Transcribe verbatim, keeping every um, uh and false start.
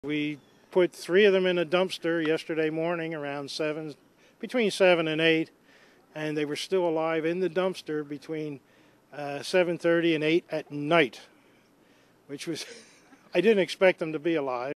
We put three of them in a dumpster yesterday morning around seven, between seven and eight, and they were still alive in the dumpster between uh, seven thirty and eight at night, which was, I didn't expect them to be alive.